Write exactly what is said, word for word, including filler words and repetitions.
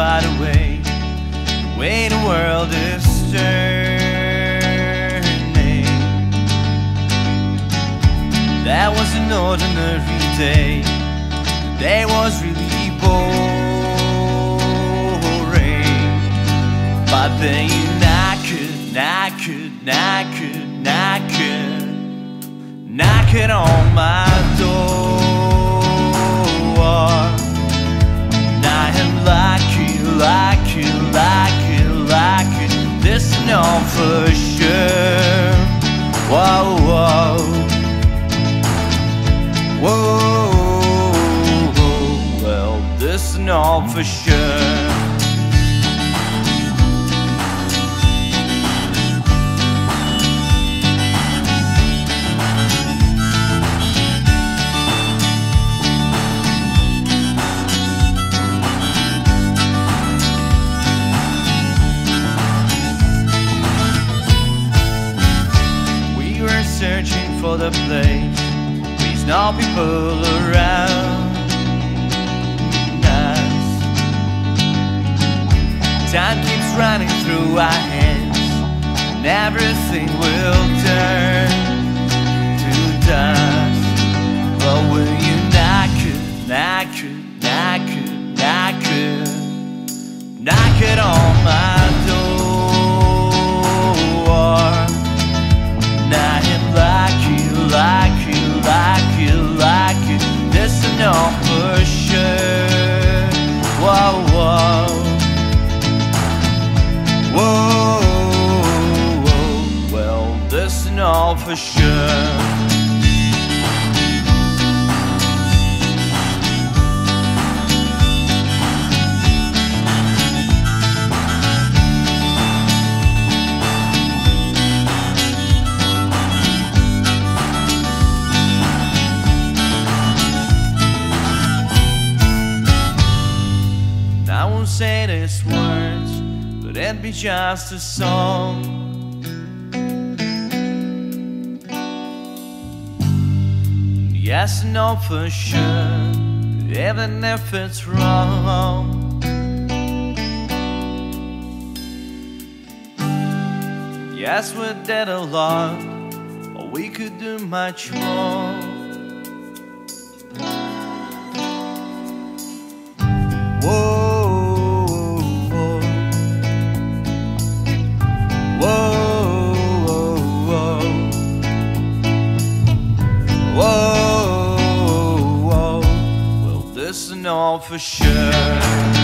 by the way, the way the world is turning. That was an ordinary day. The day was really boring. But then you knocked, knocked, knocked, knocked, knocked on my door. Like it, like it, like it, this I know for sure. Whoa, whoa, whoa, well, this I know for sure. Searching for the place, please no people around us. Time keeps running through our hands, and everything will turn to dust. But will you knock it, knock it, knock it, knock it, knock it on my door? Like you, like you, like you, like you, this I know for sure. Whoa, whoa, whoa, whoa, well, this I know for sure. I won't say these words, but it'd be just a song. Yes, I know for sure, even if it's wrong. Yes, we did a lot, but we could do much more. Whoa. Whoa, whoa, well, this I know for sure.